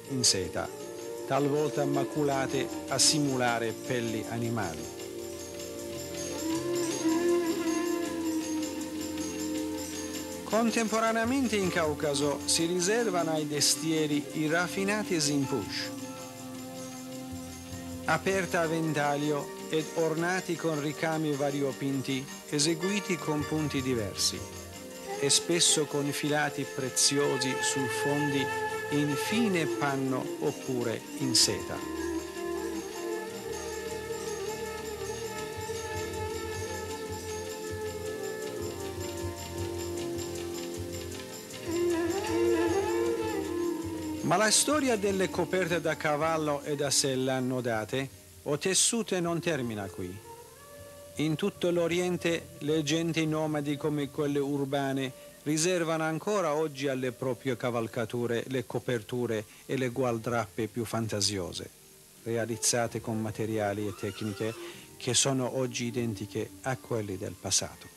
in seta, talvolta maculate a simulare pelli animali. Contemporaneamente in Caucaso si riservano ai destieri i raffinati zimpush, aperta a ventaglio ed ornati con ricami variopinti eseguiti con punti diversi e spesso con filati preziosi su fondi in fine panno oppure in seta. Ma la storia delle coperte da cavallo e da sella annodate o tessute non termina qui. In tutto l'Oriente le genti nomadi come quelle urbane riservano ancora oggi alle proprie cavalcature le coperture e le gualdrappe più fantasiose, realizzate con materiali e tecniche che sono oggi identiche a quelli del passato.